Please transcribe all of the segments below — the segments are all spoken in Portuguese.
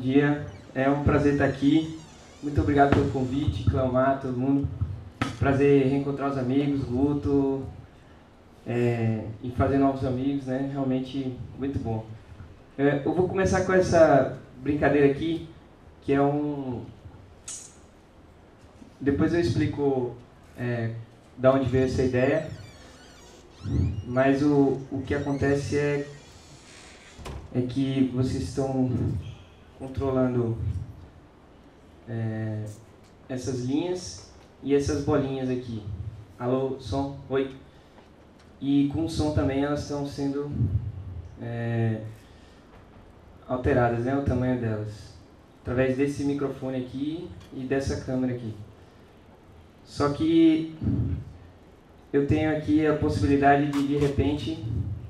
dia, é um prazer estar aqui. Muito obrigado pelo convite, Cleomar, todo mundo. Prazer reencontrar os amigos, Guto, e fazer novos amigos, né? Realmente muito bom. Eu vou começar com essa brincadeira aqui, que é um... Depois eu explico da onde veio essa ideia, mas o que acontece é que vocês estão controlando essas linhas e essas bolinhas aqui. Alô, som? Oi? E com o som também elas estão sendo alteradas, né? O tamanho delas. Através desse microfone aqui e dessa câmera aqui. Só que eu tenho aqui a possibilidade de repente...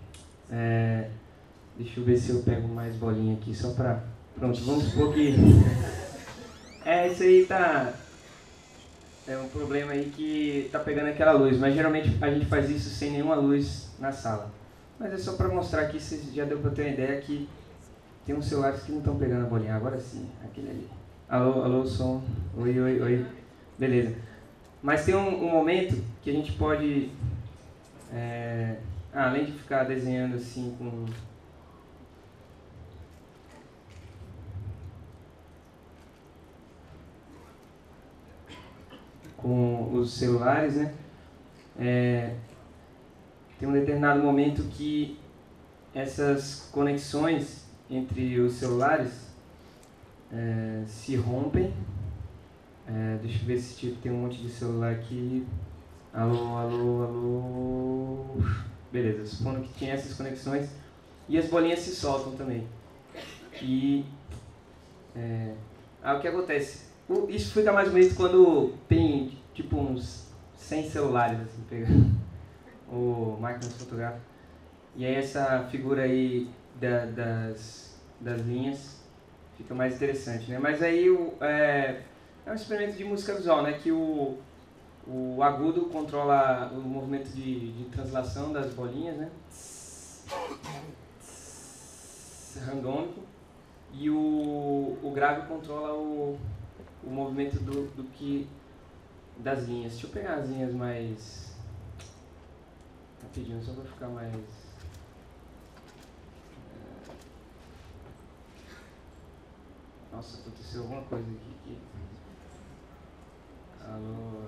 deixa eu ver se eu pego mais bolinha aqui, só pra... Pronto, vamos supor que... isso aí tá... É um problema aí que tá pegando aquela luz, mas geralmente a gente faz isso sem nenhuma luz na sala. Mas é só pra mostrar aqui, vocês já deu pra ter uma ideia que tem uns celulares que não estão pegando a bolinha. Agora sim, aquele ali. Alô, alô, som. Oi, oi, oi. Beleza. Mas tem um momento que a gente pode... além de ficar desenhando assim com os celulares, né? Tem um determinado momento que essas conexões entre os celulares se rompem. Deixa eu ver se tem um monte de celular aqui. Alô, alô, alô. Beleza, supondo que tinha essas conexões. E as bolinhas se soltam também. E o que acontece? Isso fica mais bonito quando tem tipo uns 100 celulares assim, pegando o máquinas fotográficas. E aí essa figura aí das linhas fica mais interessante, né? Mas aí é um experimento de música visual, né? Que o agudo controla o movimento de translação das bolinhas, né? Randômico. E o grave controla o movimento das linhas. Deixa eu pegar as linhas mais rapidinho, só para ficar mais... Nossa, aconteceu alguma coisa aqui. Alô...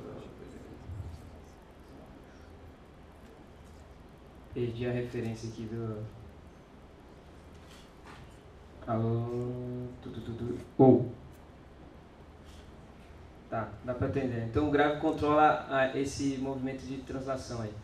Perdi a referência aqui do... Alô... Tá, dá pra entender. Então o grave controla esse movimento de translação aí.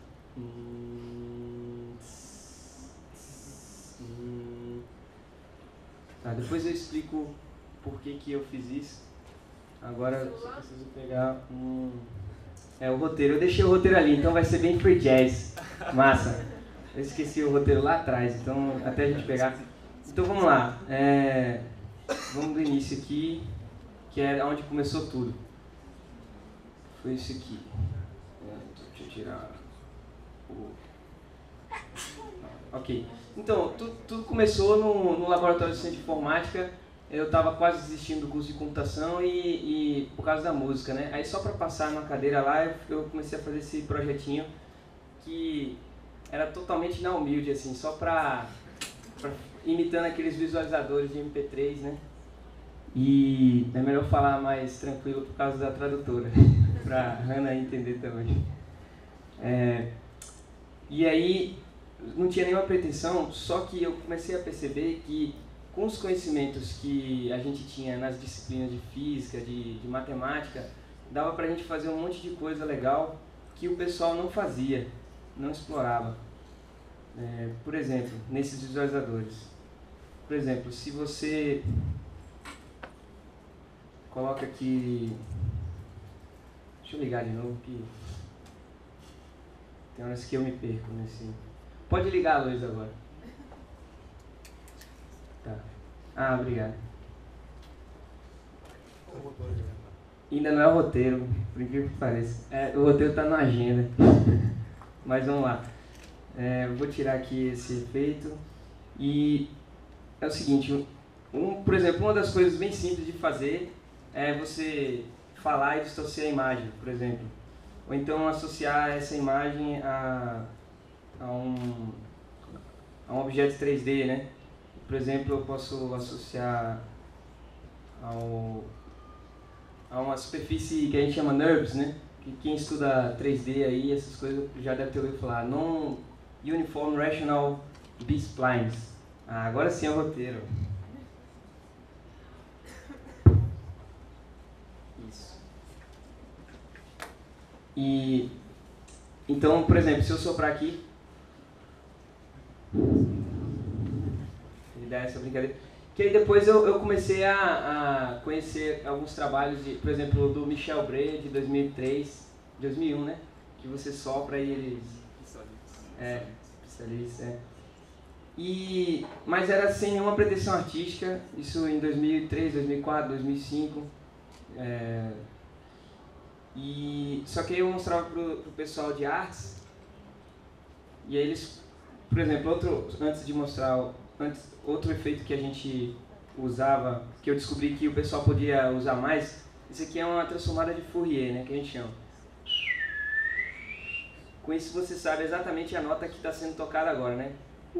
Tá, depois eu explico por que eu fiz isso. Agora eu só preciso pegar o roteiro. Eu deixei o roteiro ali, então vai ser bem free jazz. Massa. Eu esqueci o roteiro lá atrás, então até a gente pegar. Então vamos lá. Vamos do início aqui, que é onde começou tudo. Foi isso aqui. Deixa eu tirar Ok. Então, tudo começou no laboratório de ciência de informática. Eu estava quase desistindo do curso de computação e por causa da música, né? Aí só para passar numa cadeira lá, eu comecei a fazer esse projetinho que era totalmente na humilde, assim, só para imitando aqueles visualizadores de MP3, né? E é melhor falar mais tranquilo por causa da tradutora, para a Hannah entender também. E aí, não tinha nenhuma pretensão, só que eu comecei a perceber que com os conhecimentos que a gente tinha nas disciplinas de física, de matemática, dava para a gente fazer um monte de coisa legal que o pessoal não fazia, não explorava. Por exemplo, nesses visualizadores. Por exemplo, se você coloca aqui... Deixa eu ligar de novo, que tem horas que eu me perco nesse... Pode ligar a luz agora. Tá. Obrigado. Ainda não é o roteiro, por incrível que pareça. O roteiro está na agenda. Mas vamos lá. Vou tirar aqui esse efeito. E é o seguinte, Por exemplo, uma das coisas bem simples de fazer é você falar e distorcer a imagem, por exemplo. Ou então associar essa imagem a um objeto 3D, né? Por exemplo, eu posso associar a uma superfície que a gente chama NURBS, né? Que quem estuda 3D aí, essas coisas, já deve ter ouvido falar. Non-Uniform Rational B-Splines. Agora sim é o roteiro. Isso. E, então, por exemplo, se eu soprar aqui, ele dá essa brincadeira. Que aí depois eu comecei a conhecer alguns trabalhos, por exemplo, do Michel Bray, de 2001, né? Que você sopra e eles... Especialista, mas era sem nenhuma pretensão artística, isso em 2003, 2004, 2005. Só que aí eu mostrava pro pessoal de artes, e aí eles, por exemplo, outro efeito que a gente usava, que eu descobri que o pessoal podia usar mais, isso aqui é uma transformada de Fourier, né, que a gente chama. Com isso você sabe exatamente a nota que está sendo tocada agora, né?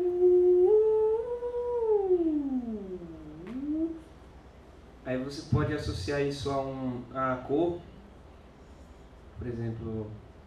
Aí você pode associar isso a cor, por exemplo...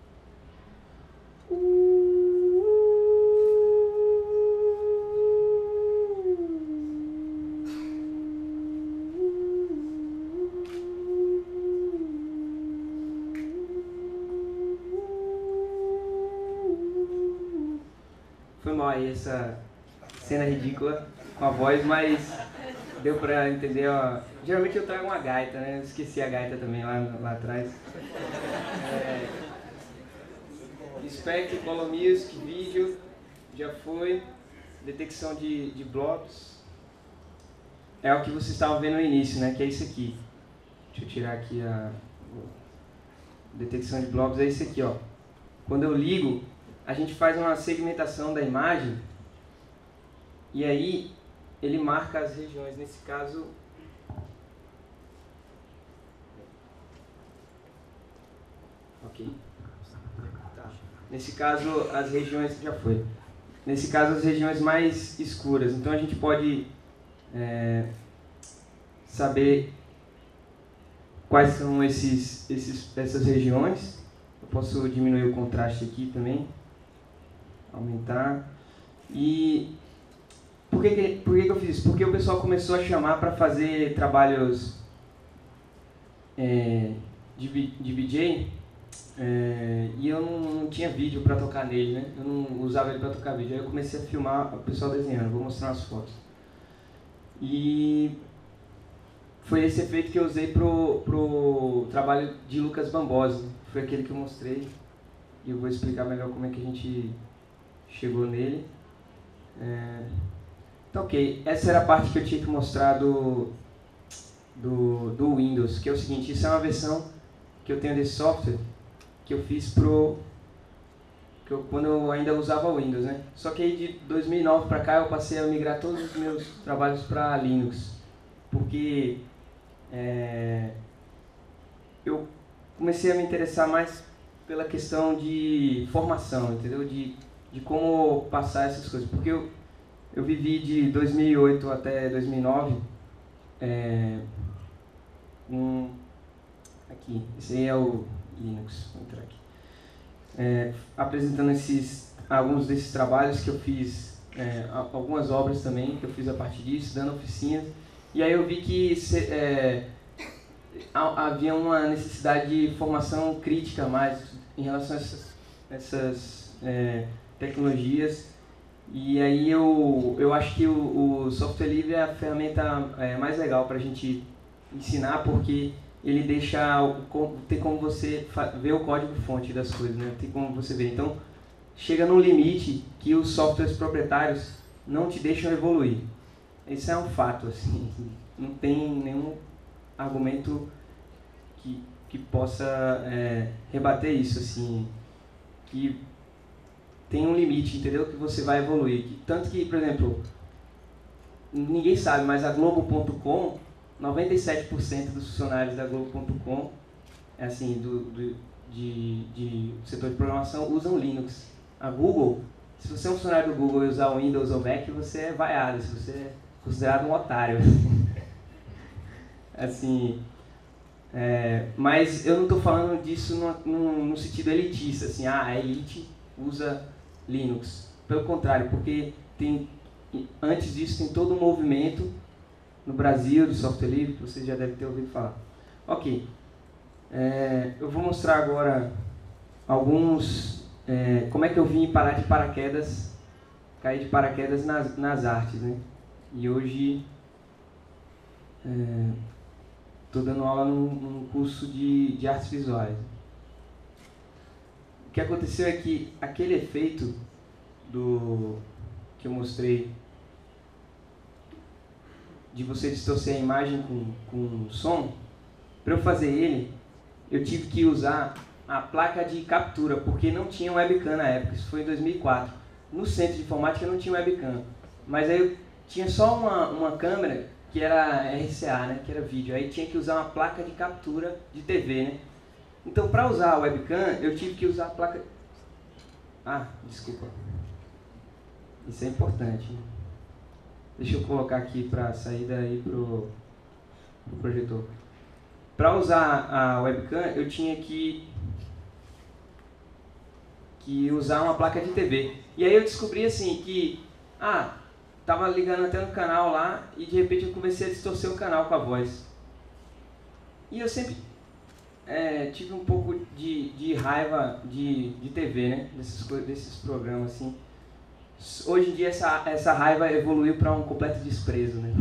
Foi mal aí essa cena ridícula com a voz, mas deu pra entender, ó. Geralmente eu trago uma gaita, né? Eu esqueci a gaita também lá atrás. Spec, Color Music, vídeo, já foi. Detecção de blobs. É o que vocês estavam vendo no início, né? Que é isso aqui. Deixa eu tirar aqui a detecção de blobs, é isso aqui, ó. Quando eu ligo, a gente faz uma segmentação da imagem e aí ele marca as regiões. Nesse caso, tá. Nesse caso as regiões Nesse caso as regiões mais escuras. Então a gente pode saber quais são essas regiões. Eu posso diminuir o contraste aqui também. Aumentar. E por que eu fiz isso? Porque o pessoal começou a chamar para fazer trabalhos de VJ, e eu não tinha vídeo para tocar nele, né? Eu não usava ele para tocar vídeo. Aí eu comecei a filmar o pessoal desenhando. Vou mostrar umas fotos. E foi esse efeito que eu usei pro trabalho de Lucas Bambosi. Foi aquele que eu mostrei. E eu vou explicar melhor como é que a gente chegou nele. Então, ok. Essa era a parte que eu tinha que mostrar do Windows, que é o seguinte, isso é uma versão que eu tenho desse software, que eu fiz quando eu ainda usava o Windows, né? Só que aí de 2009 para cá eu passei a migrar todos os meus trabalhos para Linux, porque eu comecei a me interessar mais pela questão de formação, entendeu? De como passar essas coisas, porque eu vivi de 2008 até 2009 aqui, esse aí é o Linux, vou entrar aqui, apresentando alguns desses trabalhos que eu fiz, algumas obras também que eu fiz a partir disso, dando oficinas, e aí eu vi que havia uma necessidade de formação crítica mais em relação a essas tecnologias, e aí eu acho que o software livre é a ferramenta mais legal para a gente ensinar, porque ele deixa, tem como você ver o código-fonte das coisas, né? Tem como você ver. Então, chega num limite que os softwares proprietários não te deixam evoluir. Isso é um fato, assim. Não tem nenhum argumento que possa rebater isso, assim. Que tem um limite, entendeu? Que você vai evoluir. Tanto que, por exemplo, ninguém sabe, mas a Globo.com, 97% dos funcionários da Globo.com, assim, de setor de programação, usam Linux. A Google, se você é um funcionário do Google e usar o Windows ou Mac, você é vaiado, você é considerado um otário. Assim, mas eu não estou falando disso no sentido elitista, assim, a elite usa Linux. Pelo contrário, porque antes disso tem todo um movimento no Brasil de software livre, que vocês já devem ter ouvido falar. Ok, eu vou mostrar agora como é que eu vim parar de paraquedas, cair de paraquedas nas artes, né? E hoje estou dando aula num curso de artes visuais. O que aconteceu é que aquele efeito que eu mostrei de você distorcer a imagem com som, para eu fazer ele, eu tive que usar a placa de captura, porque não tinha webcam na época, isso foi em 2004. No centro de informática não tinha webcam, mas aí eu tinha só uma câmera que era RCA, né, que era vídeo, aí tinha que usar uma placa de captura de TV, né? Então, para usar a webcam, eu tive que usar a placa... Ah, desculpa. Isso é importante, né? Deixa eu colocar aqui para sair daí pro projetor. Para usar a webcam, eu tinha que usar uma placa de TV. E aí eu descobri assim que, tava ligando até no canal lá e de repente eu comecei a distorcer o canal com a voz. E eu sempre tive um pouco de raiva de TV, né? Desses programas assim. Hoje em dia essa raiva evoluiu para um completo desprezo, né?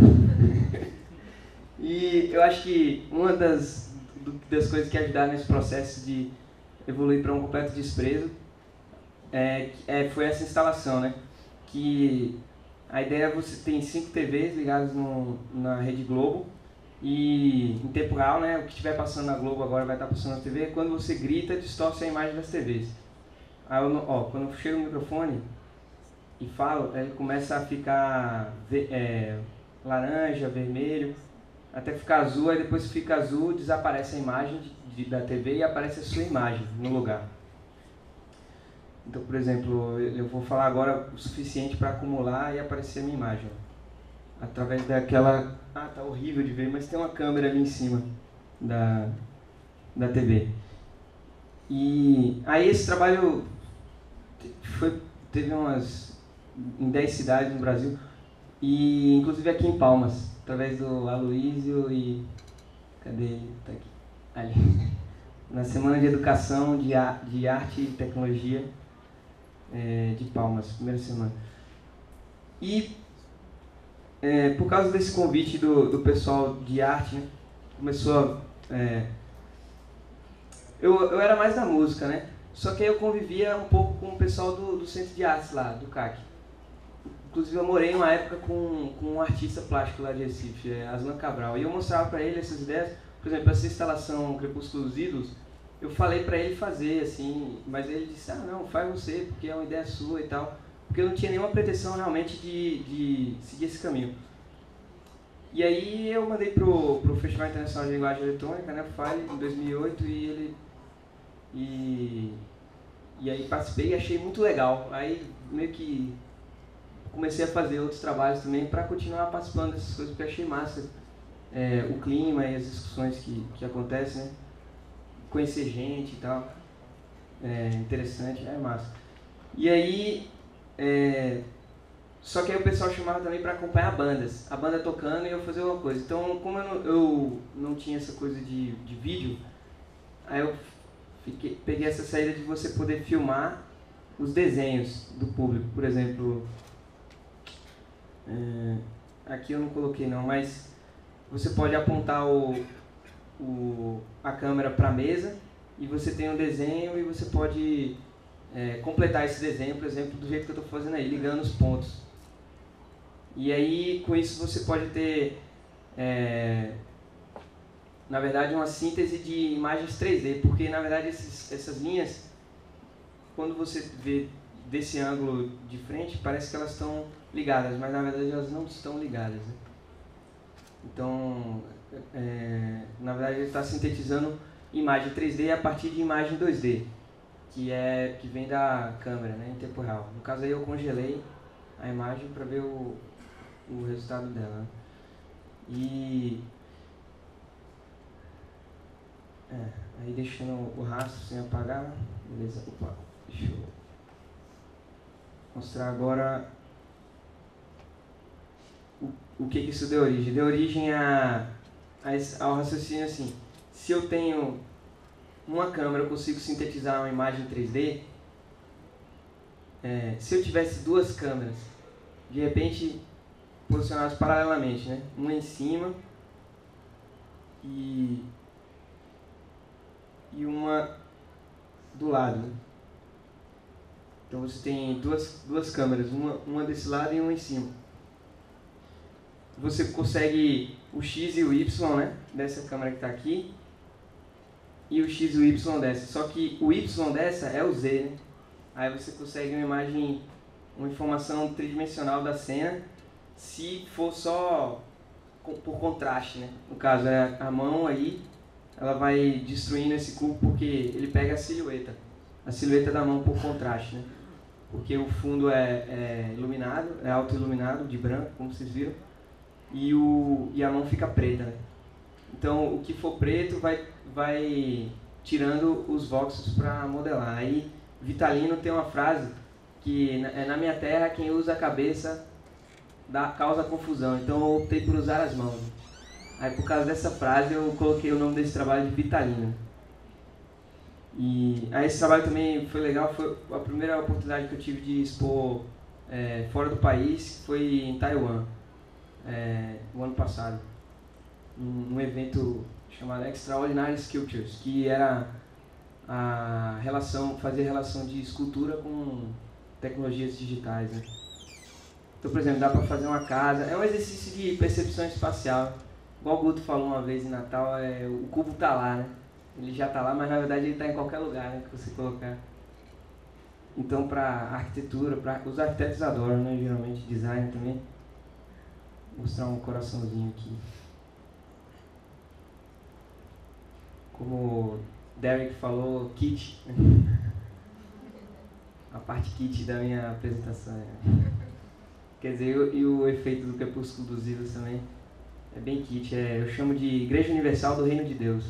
E eu acho que uma das coisas que ajudaram nesse processo de evoluir para um completo desprezo foi essa instalação, né? Que a ideia é você tem 5 TVs ligadas na Rede Globo e em tempo real, né? O que estiver passando na Globo agora vai estar passando na TV. Quando você grita, distorce a imagem das TVs. Aí quando eu chego no microfone e falo, ele começa a ficar laranja, vermelho, até ficar azul, aí depois que fica azul, desaparece a imagem da TV e aparece a sua imagem no lugar. Então, por exemplo, eu vou falar agora o suficiente para acumular e aparecer a minha imagem. Através daquela... tá horrível de ver, mas tem uma câmera ali em cima da TV. E aí esse trabalho teve em 10 cidades no Brasil, e inclusive aqui em Palmas, através do Aloysio e... Cadê ele? Tá aqui. Ali. Na Semana de Educação, de Arte e Tecnologia de Palmas, primeira semana. E por causa desse convite do pessoal de arte, né, começou eu era mais da música, né? Só que aí eu convivia um pouco com o pessoal do Centro de Artes lá, do CAC. Inclusive eu morei uma época com um artista plástico lá de Recife, Aslan Cabral, e eu mostrava para ele essas ideias. Por exemplo, essa instalação Crepúsculo dos Ídolos, eu falei para ele fazer, assim, mas ele disse, não, faz você, porque é uma ideia sua e tal, porque eu não tinha nenhuma pretensão realmente de seguir esse caminho. E aí eu mandei pro Festival Internacional de Linguagem Eletrônica, né, o FALE, em 2008, e aí participei e achei muito legal. Aí meio que comecei a fazer outros trabalhos também para continuar participando dessas coisas, porque achei massa o clima e as discussões que acontecem, né? Conhecer gente e tal, interessante, massa. E aí, só que aí o pessoal chamava também para acompanhar bandas, a banda tocando e eu fazer alguma coisa. Então, como eu não tinha essa coisa de vídeo, aí eu peguei essa saída de você poder filmar os desenhos do público. Por exemplo, aqui eu não coloquei não, mas você pode apontar a câmera para a mesa e você tem um desenho e você pode completar esse desenho, por exemplo, do jeito que eu estou fazendo aí, ligando os pontos. E aí, com isso, você pode ter, na verdade, uma síntese de imagens 3D, porque, na verdade, essas linhas, quando você vê desse ângulo de frente, parece que elas estão ligadas, mas na verdade elas não estão ligadas, né? Então, na verdade ele está sintetizando imagem 3D a partir de imagem 2D, que vem da câmera, né, em tempo real. No caso aí eu congelei a imagem para ver o resultado dela, né? E aí deixando o rastro sem apagar, beleza? Opa, deixa eu mostrar agora o que isso deu origem. Deu origem ao raciocínio assim: se eu tenho uma câmera, eu consigo sintetizar uma imagem 3D. Se eu tivesse duas câmeras, de repente posicionadas paralelamente, né? Uma em cima e uma do lado, né? Então você tem duas câmeras, uma desse lado e uma em cima. Você consegue o X e o Y, né, dessa câmera que está aqui, e o X e o Y dessa. Só que o Y dessa é o Z, né? Aí você consegue uma informação tridimensional da cena, se for só por contraste, né? No caso, a mão aí, ela vai destruindo esse cubo porque ele pega a silhueta da mão por contraste, né? Porque o fundo é iluminado, é auto-iluminado, de branco, como vocês viram, e a mão fica preta, né? Então, o que for preto vai tirando os voxels para modelar. Aí, Vitalino tem uma frase que na minha terra quem usa a cabeça causa confusão, então eu optei por usar as mãos. Aí, por causa dessa frase, eu coloquei o nome desse trabalho de Vitalino. E aí esse trabalho também foi legal, foi a primeira oportunidade que eu tive de expor fora do país, foi em Taiwan, no ano passado, num evento chamado Extraordinary Sculptures, que era fazer relação de escultura com tecnologias digitais, né? Então, por exemplo, dá para fazer uma casa, é um exercício de percepção espacial, igual o Guto falou uma vez em Natal, o cubo está lá, né? Ele já está lá, mas na verdade ele está em qualquer lugar, né, que você colocar. Então, para arquitetura, os arquitetos adoram, né, geralmente, design também. Vou mostrar um coraçãozinho aqui. Como o Derek falou, kit. A parte kit da minha apresentação. Quer dizer, e o efeito do Crepúsculo dos Livros também é bem kit. Eu chamo de Igreja Universal do Reino de Deus.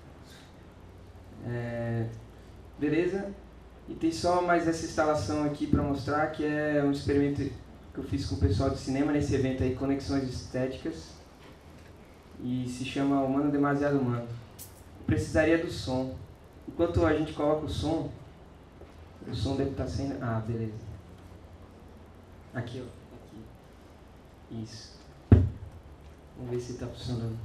Beleza? E tem só mais essa instalação aqui para mostrar, que é um experimento que eu fiz com o pessoal de cinema nesse evento aí, Conexões Estéticas, e se chama Humano Demasiado Humano. Eu precisaria do som. Enquanto a gente coloca o som deve estar sendo... Ah, beleza. Aqui, ó. Aqui. Isso. Vamos ver se está funcionando.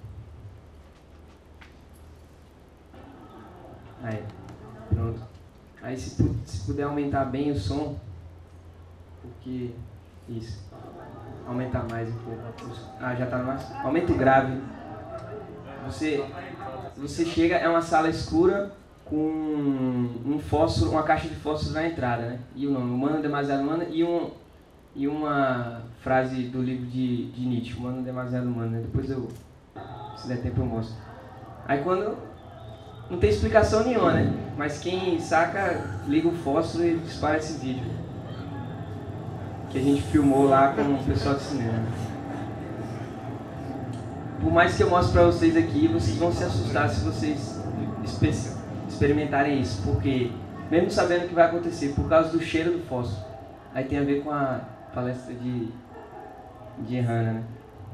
Aí, pronto. Aí se puder aumentar bem o som, porque... Isso. Aumentar mais um pouco. Ah, já está mais. Aumenta o grave. Você chega, é uma sala escura com um fósforo, uma caixa de fósforos na entrada, né? E o nome, Humano Demasiado Humano, e uma frase do livro de Nietzsche, Humano Demasiado Humano, né? Depois se der tempo eu mostro. Aí quando... Não tem explicação nenhuma, né? Mas quem saca, liga o fósforo e dispara esse vídeo. Que a gente filmou lá com o pessoal de cinema. Por mais que eu mostre pra vocês aqui, vocês vão se assustar se vocês experimentarem isso. Porque, mesmo sabendo o que vai acontecer, por causa do cheiro do fósforo. Aí tem a ver com a palestra de Hannah, né?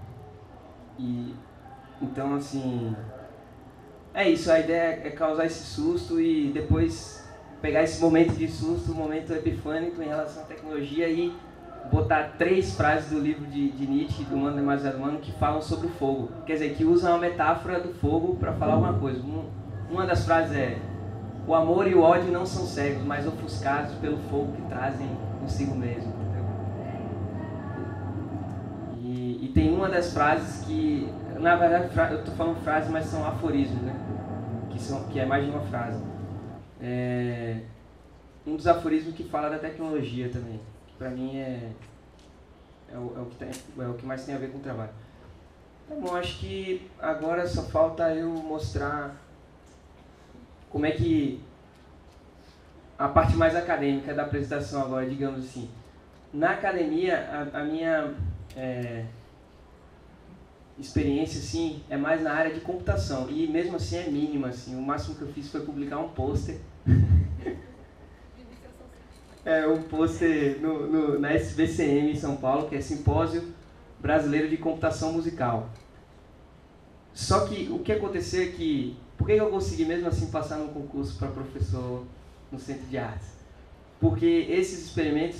Então, assim... É isso, a ideia é causar esse susto e depois pegar esse momento de susto, um momento epifânico em relação à tecnologia e botar 3 frases do livro de Nietzsche, do Humano Demasiado Humano, que falam sobre o fogo. Quer dizer, que usam uma metáfora do fogo para falar alguma coisa. Uma das frases é: o amor e o ódio não são cegos, mas ofuscados pelo fogo que trazem consigo mesmo. E tem uma das frases que... Na verdade, eu estou falando frases, mas são aforismos, né? Que é mais de uma frase. um dos aforismos que fala da tecnologia também, que para mim é o que mais tem a ver com o trabalho. Tá bom, acho que agora só falta eu mostrar como é que a parte mais acadêmica da apresentação agora, digamos assim. Na academia, a minha experiência assim, é mais na área de computação, e mesmo assim é mínima. Assim, o máximo que eu fiz foi publicar um pôster. Um pôster na SBCM em São Paulo, que é Simpósio Brasileiro de Computação Musical. Só que o que aconteceu é que, por que eu consegui mesmo assim passar no concurso para professor no Centro de Artes? Porque esses experimentos,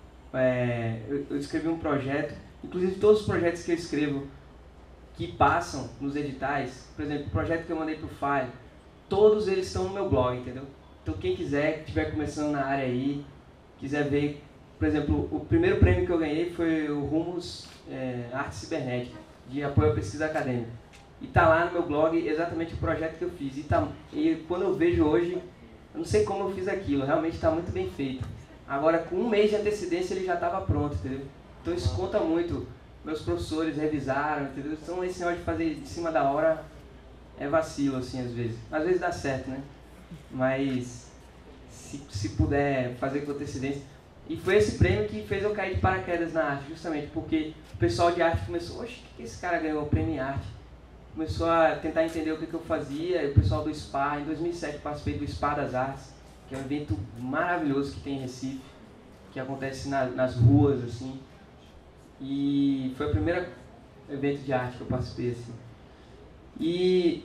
eu escrevi um projeto, inclusive todos os projetos que eu escrevo que passam nos editais, por exemplo, o projeto que eu mandei para o FAI, todos eles estão no meu blog, entendeu? Então quem quiser, que estiver começando na área aí, quiser ver, por exemplo, o primeiro prêmio que eu ganhei foi o Rumos Arte Cibernética, de apoio à pesquisa acadêmica. E está lá no meu blog exatamente o projeto que eu fiz. E quando eu vejo hoje, eu não sei como eu fiz aquilo, realmente está muito bem feito. Agora, com um mês de antecedência, ele já estava pronto, entendeu? Então isso conta muito. Meus professores revisaram, entendeu? Então esse negócio de fazer em cima da hora é vacilo, assim, às vezes. Às vezes dá certo, né? Mas se puder fazer com antecedência. E foi esse prêmio que fez eu cair de paraquedas na arte, justamente porque o pessoal de arte começou, oxe, o que esse cara ganhou o prêmio em arte? Começou a tentar entender o que eu fazia, e o pessoal do SPA. Em 2007 participei do SPA das Artes, que é um evento maravilhoso que tem em Recife, que acontece nas ruas, assim. E foi o primeiro evento de arte que eu participei, assim. E,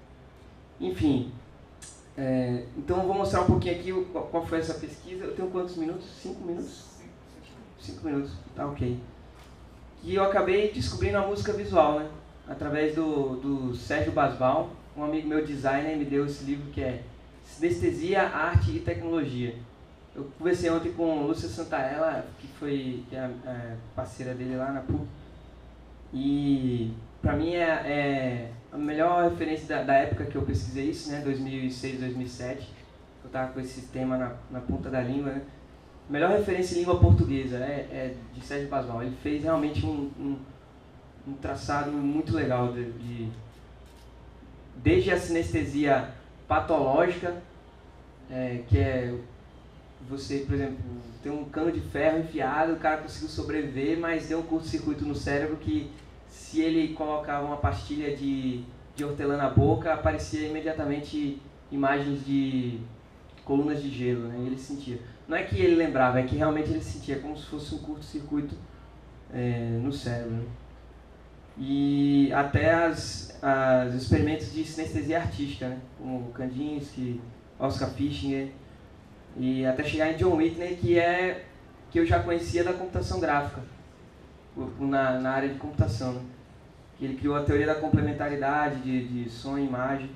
enfim, então eu vou mostrar um pouquinho aqui qual foi essa pesquisa. Eu tenho quantos minutos? 5 minutos? 5 minutos, tá ok. E eu acabei descobrindo a música visual, né? Através do Sérgio Basval, um amigo meu designer me deu esse livro que é Sinestesia, Arte e Tecnologia. Eu conversei ontem com Lúcia Santaella, que é a parceira dele lá na PUC. E para mim é a melhor referência da época que eu pesquisei isso, né, 2006, 2007. Eu estava com esse tema na ponta da língua, né? A melhor referência em língua portuguesa é de Sérgio Basval. Ele fez realmente um traçado muito legal desde a sinestesia patológica, que é você, por exemplo, tem um cano de ferro enfiado, o cara conseguiu sobreviver, mas deu um curto-circuito no cérebro que, se ele colocava uma pastilha de hortelã na boca, aparecia imediatamente imagens de colunas de gelo, né? E ele sentia. Não é que ele lembrava, é que realmente ele sentia como se fosse um curto-circuito no cérebro, né? E até os experimentos de sinestesia artística, né? Como Kandinsky, Oscar Fischinger, e até chegar em John Whitney, que eu já conhecia da computação gráfica, na área de computação, né? Que ele criou a teoria da complementaridade de som e imagem.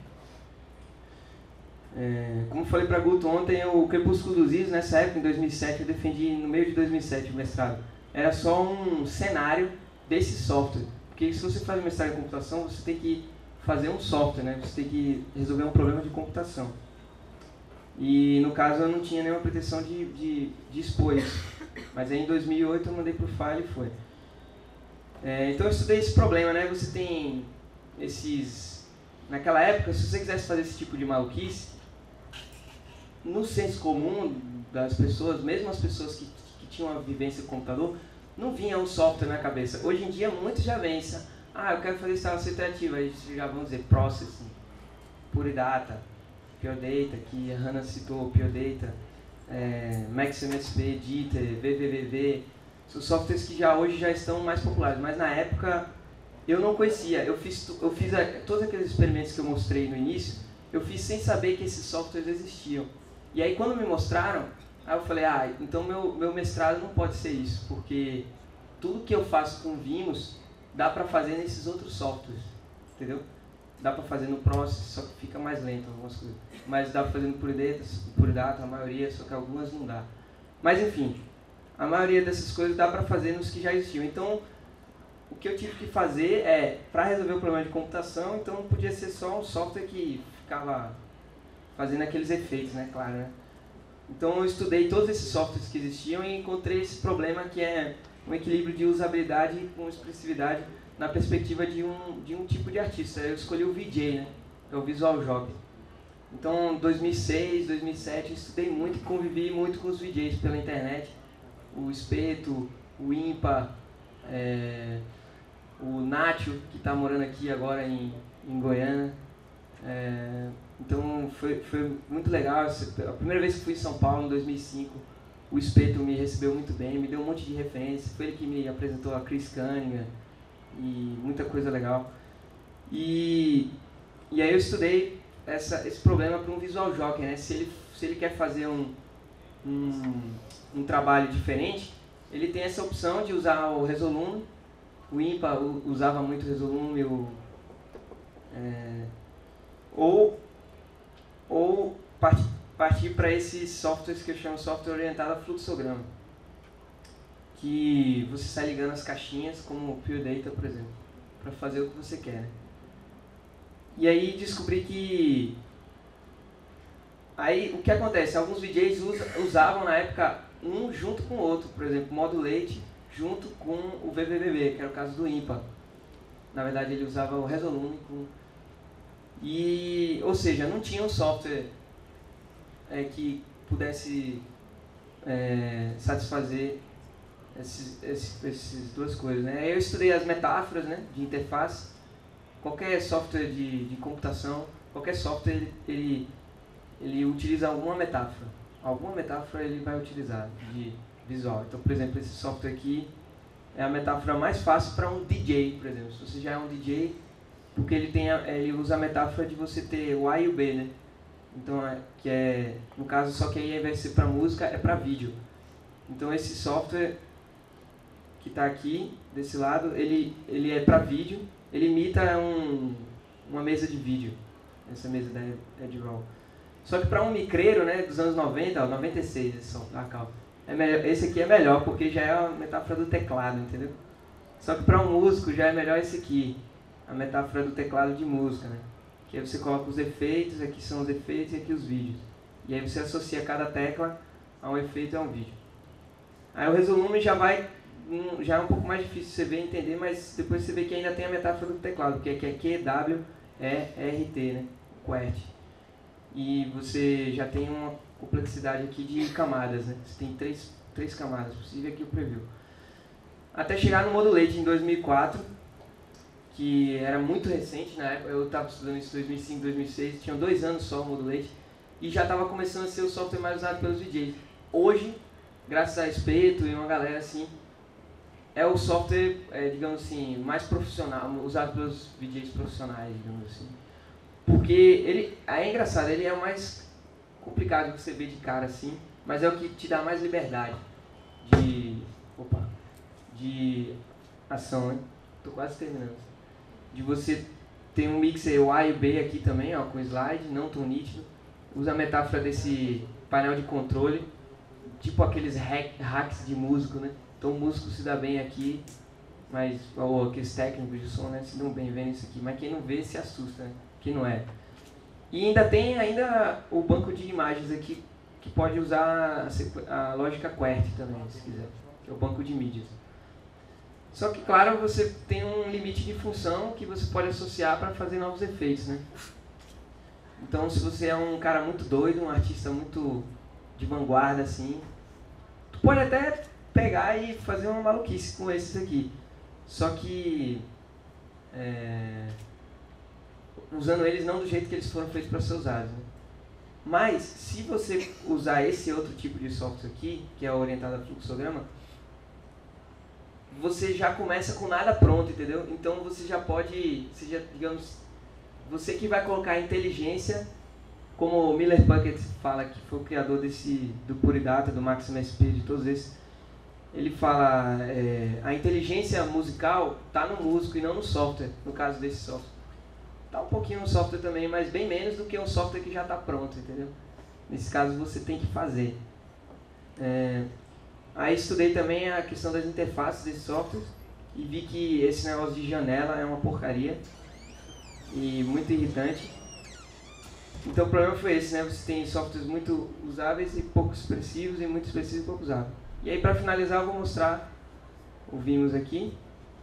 Como eu falei para Guto ontem, o Crepúsculo dos Is, nessa época, em 2007, eu defendi no meio de 2007 o mestrado. Era só um cenário desse software. Porque se você faz mestrado em computação, você tem que fazer um software, né? Você tem que resolver um problema de computação. E no caso eu não tinha nenhuma pretensão de expor isso. Mas aí em 2008 eu mandei para o File e foi. Então eu estudei esse problema, né? Você tem esses... Naquela época, se você quisesse fazer esse tipo de maluquice, no senso comum das pessoas, mesmo as pessoas que tinham uma vivência com o computador, não vinha um software na cabeça. Hoje em dia, muitos já vêm. Eu quero fazer instalação iterativa. Aí já vão dizer Processing, Pure Data, Pure Data, que a Hannah citou, Pure Data, MaxMSP, Jitter, VVVV. São softwares que hoje já estão mais populares. Mas na época, eu não conhecia. Eu fiz todos aqueles experimentos que eu mostrei no início, eu fiz sem saber que esses softwares existiam. E aí, quando me mostraram, aí eu falei, então meu mestrado não pode ser isso, porque tudo que eu faço com Vimos dá para fazer nesses outros softwares, entendeu? Dá para fazer no Process, só que fica mais lento algumas coisas. Mas dá para fazer no Pure Data, a maioria, só que algumas não dá. Mas enfim, a maioria dessas coisas dá para fazer nos que já existiam. Então, o que eu tive que fazer para resolver o problema de computação, então não podia ser só um software que ficava fazendo aqueles efeitos, né, claro, né? Então eu estudei todos esses softwares que existiam e encontrei esse problema que é um equilíbrio de usabilidade com expressividade na perspectiva de um tipo de artista. Eu escolhi o VJ, né? Que é o Visual Jockey. Então, em 2006, 2007, eu estudei muito e convivi muito com os VJs pela internet. O Espeto, o Impa, o Nacho, que está morando aqui agora em Goiânia. Então, foi muito legal. A primeira vez que fui em São Paulo, em 2005, o Espeto me recebeu muito bem, me deu um monte de referência. Foi ele que me apresentou a Chris Cunningham e muita coisa legal. E aí eu estudei esse problema para um visual jockey, né? Se ele quer fazer um trabalho diferente, ele tem essa opção de usar o Resolume. O Impa usava muito o Resolume, ou partir para esses softwares que eu chamo de software orientado a fluxograma, que você sai ligando as caixinhas, como o Pure Data, por exemplo, para fazer o que você quer, né? E aí descobri que... Aí o que acontece? Alguns DJs usavam na época um junto com o outro, por exemplo, Modulate junto com o VVVB, que era o caso do Impa. Na verdade ele usava o Resolume com... ou seja, não tinha um software que pudesse satisfazer essas duas coisas, né? Aí eu estudei as metáforas, né, de interface. Qualquer software de computação, qualquer software, ele utiliza alguma metáfora. Alguma metáfora ele vai utilizar de visual. Então, por exemplo, esse software aqui é a metáfora mais fácil para um DJ, por exemplo. Se você já é um DJ, porque ele usa a metáfora de você ter o A e o B, né? Então, que é, no caso, só que aí ao invés de ser para música, é para vídeo. Então, esse software que está aqui, desse lado, ele é para vídeo. Ele imita uma mesa de vídeo, essa mesa da Edirol. Só que para um micreiro, né, dos anos 90, 96, esse aqui é melhor, porque já é a metáfora do teclado, entendeu? Só que para um músico já é melhor esse aqui, a metáfora do teclado de música, né? Que aí você coloca os efeitos, aqui são os efeitos e aqui os vídeos. E aí você associa cada tecla a um efeito e a um vídeo. Aí o Resolume já é um pouco mais difícil você ver e entender, mas depois você vê que ainda tem a metáfora do teclado, que é QWERT, né? QWERT. E você já tem uma complexidade aqui de camadas, né? Você tem três camadas, possível aqui o preview. Até chegar no Modulate em 2004, que era muito recente na época, eu estava estudando isso em 2005, 2006, tinha 2 anos só o Modulate, e já estava começando a ser o software mais usado pelos DJs. Hoje, graças a Espeto e uma galera assim, é o software, digamos assim, mais profissional, usado pelos DJs profissionais, digamos assim. Porque é engraçado, ele é o mais complicado que você vê de cara assim, mas é o que te dá mais liberdade de ação, né? Tô quase terminando. De você ter um mixer, o A e o B aqui também, ó, com slide, não tão nítido. Usa a metáfora desse painel de controle, tipo aqueles hacks de músico, né? Então o músico se dá bem aqui, ou aqueles técnicos de som, né, se dão bem vendo isso aqui, mas quem não vê se assusta, né? Que não é. E ainda tem o banco de imagens aqui, que pode usar a lógica QWERTY também, se quiser, que é o banco de mídias. Só que, claro, você tem um limite de função que você pode associar para fazer novos efeitos, né? Então, se você é um cara muito doido, um artista muito de vanguarda, assim, tu pode até pegar e fazer uma maluquice com esses aqui. Só que usando eles não do jeito que eles foram feitos para ser usados, né? Mas, se você usar esse outro tipo de software aqui, que é orientado a fluxograma, você já começa com nada pronto, entendeu? Então você já pode, digamos, você que vai colocar a inteligência, como o Miller Puckett fala, que foi o criador do Puridata, do Maxim SP, de todos esses, ele fala, a inteligência musical está no músico e não no software, no caso desse software. Está um pouquinho no software também, mas bem menos do que um software que já está pronto, entendeu? Nesse caso você tem que fazer. Aí estudei também a questão das interfaces desse software e vi que esse negócio de janela é uma porcaria e muito irritante. Então o problema foi esse, né? Você tem softwares muito usáveis e pouco expressivos, e muito expressivos e pouco usáveis. E aí, para finalizar, eu vou mostrar o Vimos aqui.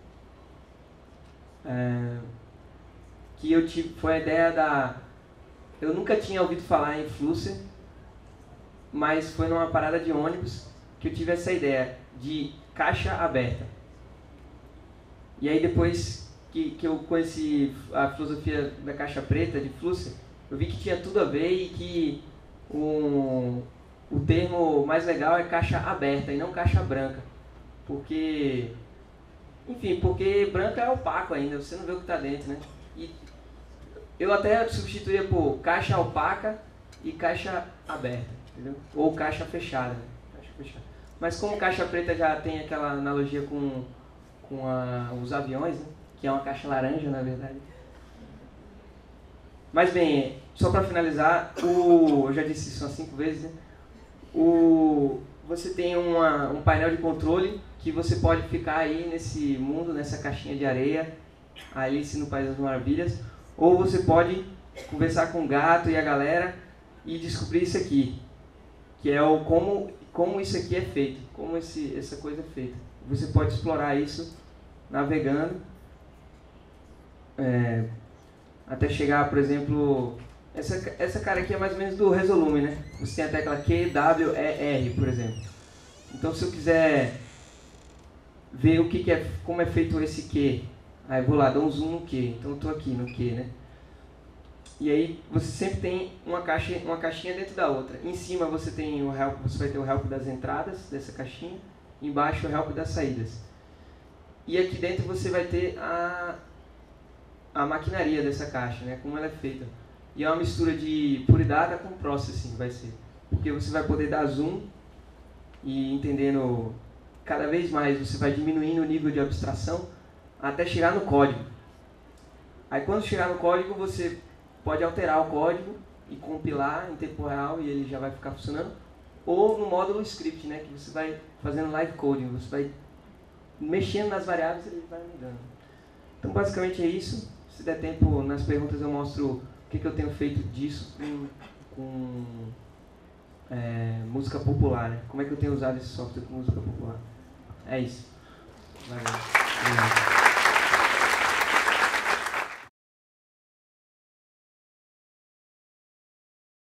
Que eu tive, foi a ideia da... Eu nunca tinha ouvido falar em Flusser, mas foi numa parada de ônibus que eu tive essa ideia de caixa aberta. E aí depois que eu conheci a filosofia da caixa preta, de Flusser, eu vi que tinha tudo a ver e que o termo mais legal é caixa aberta e não caixa branca. Porque, enfim, porque branca é opaco ainda, você não vê o que está dentro, né? E eu até substituiria por caixa opaca e caixa aberta, entendeu? Ou caixa fechada, né? Caixa fechada. Mas como caixa preta já tem aquela analogia com os aviões, né? Que é uma caixa laranja, na verdade. Mas bem, só para finalizar, eu já disse isso umas 5 vezes, né? Você tem um painel de controle que você pode ficar aí nesse mundo, nessa caixinha de areia, Alice no País das Maravilhas, ou você pode conversar com o gato e a galera e descobrir isso aqui, que é como isso aqui é feito, como essa coisa é feita. Você pode explorar isso navegando, até chegar, por exemplo, essa cara aqui é mais ou menos do Resolume, né? Você tem a tecla QWER, por exemplo. Então, se eu quiser ver como é feito esse Q, aí vou lá, dou um zoom no Q, então eu estou aqui no Q, né? E aí você sempre tem uma caixinha dentro da outra. Em cima você tem o help, você vai ter o help das entradas dessa caixinha, embaixo o help das saídas. E aqui dentro você vai ter a maquinaria dessa caixa, né? Como ela é feita. E é uma mistura de Pure Data com Processing, vai ser. Porque você vai poder dar zoom e entendendo cada vez mais, você vai diminuindo o nível de abstração até chegar no código. Aí quando chegar no código, você pode alterar o código e compilar em tempo real e ele já vai ficar funcionando. Ou no módulo script, né? Que você vai fazendo live coding, você vai mexendo nas variáveis e ele vai mudando. Então basicamente é isso. Se der tempo, nas perguntas eu mostro o que eu tenho feito disso com música popular, né? Como é que eu tenho usado esse software com música popular. É isso. Valeu.